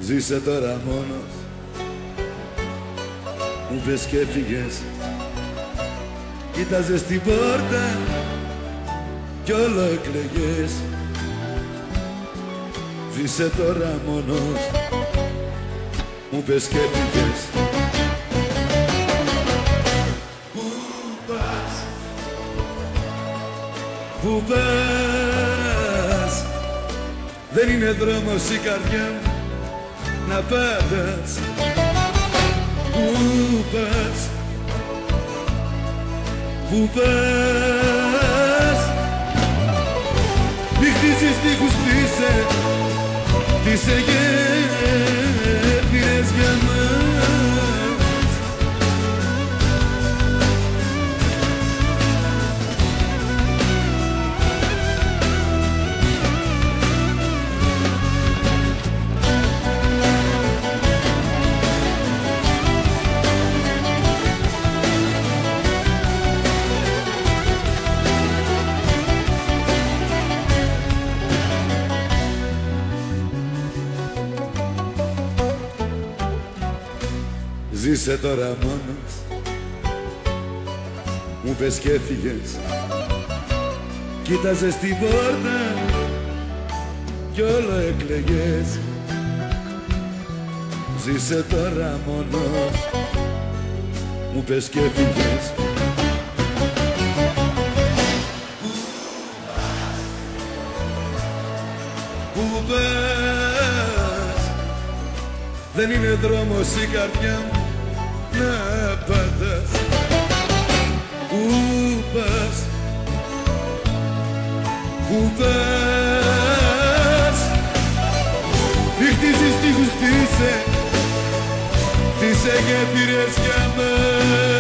Ζήσε τώρα μόνος, μου πες και έφυγες. Κοίταζες την πόρτα κι όλο εκλεγες. Ζήσε τώρα μόνος, μου πες και έφυγες. Πού πας, πού πας, δεν είναι δρόμος η καρδιά μου να πατάς. Πού πας, πού πας, μη χτίσεις τείχους τις εγέφυρες για μας. Ζήσε τώρα μόνος, μου πες και έφυγες. Κοίταζες την πόρτα κι όλο εκλεγες. Ζήσε τώρα μόνος, μου πες και έφυγες. Πού πας, δεν είναι δρόμος η καρδιά μου να πατάς. Πού πας, πού πας, μη χτίσεις τείχους τις εγέφυρες για μας.